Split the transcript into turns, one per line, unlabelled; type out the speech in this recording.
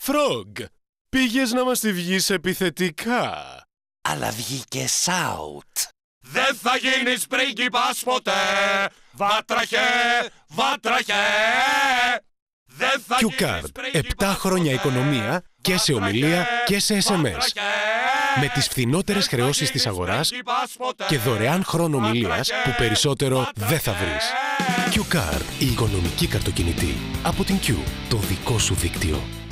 Frog, πήγες να μας τη βγεις επιθετικά.
Αλλά βγήκες out.
Δεν θα γίνεις πρίγκιπας ποτέ. Βάτραχε, βάτραχε. Δεν θα γίνεις
Q-Card,
πρίγκιπας
7 χρόνια
ποτέ.
οικονομία και σε ομιλία και σε SMS. Με τις φθηνότερες χρεώσεις της αγοράς και δωρεάν χρόνο ομιλίας που περισσότερο δεν θα βρεις. Q-Card, η οικονομική καρτοκινητή. Από την Q, το δικό σου δίκτυο.